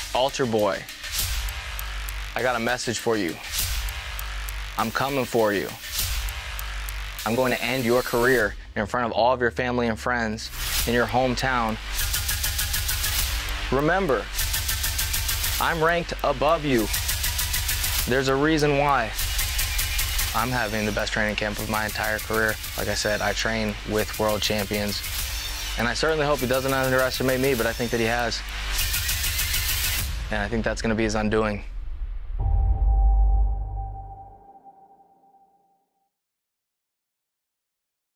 Altar Boy, I got a message for you. I'm coming for you. I'm going to end your career in front of all of your family and friends in your hometown. Remember, I'm ranked above you. There's a reason why. I'm having the best training camp of my entire career. Like I said, I train with world champions. And I certainly hope he doesn't underestimate me, but I think that he has. And I think that's going to be his undoing.